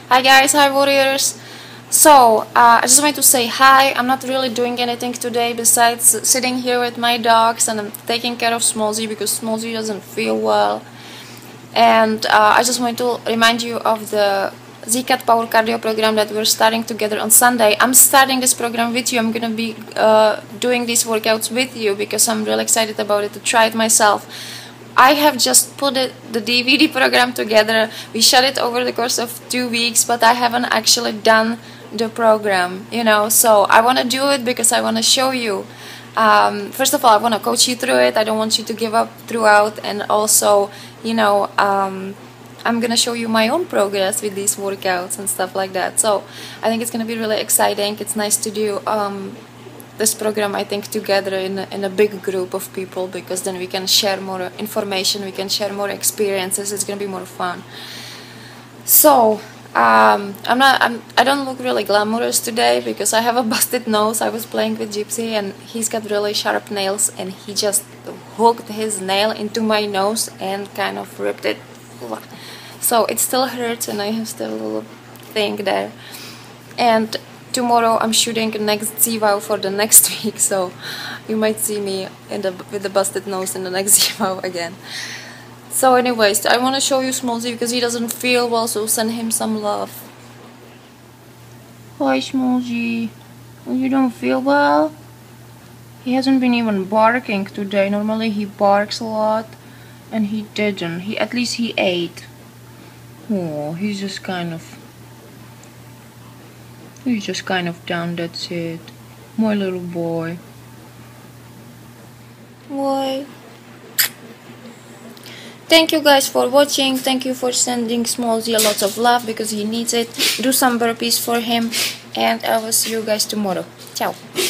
Hi guys, hi warriors. I just wanted to say hi. I'm not really doing anything today besides sitting here with my dogs, and I'm taking care of Smallzy because Smallzy doesn't feel well. And I just want to remind you of the ZCAT Power Cardio program that we're starting together on Sunday. I'm starting this program with you. I'm gonna be doing these workouts with you because I'm really excited about it to try it myself. I have just put the DVD program together. We shot it over the course of 2 weeks, but I haven't actually done the program, so I want to do it because I want to show you. First of all, I want to coach you through it. I don't want you to give up throughout, and also, I'm gonna show you my own progress with these workouts and stuff like that. So I think it's gonna be really exciting. It's nice to do this program, I think, together in a big group of people, because then we can share more information, we can share more experiences. It's gonna be more fun. So I don't look really glamorous today because I have a busted nose. I was playing with Gypsy and he's got really sharp nails, and he just hooked his nail into my nose and kind of ripped it. So it still hurts, and I have still a little thing there. And tomorrow I'm shooting the next ZVOW for the next week, so you might see me with the busted nose in the next ZVOW again. So anyways, I want to show you Smallzy because he doesn't feel well, so send him some love. Hi Smallzy, you don't feel well? He hasn't been even barking today. Normally he barks a lot, and he didn't. At least he ate. Oh, he's just kind of down, that's it. My little boy. Boy. Thank you guys for watching. Thank you for sending Smallzy a lot of love because he needs it. Do some burpees for him, and I will see you guys tomorrow. Ciao.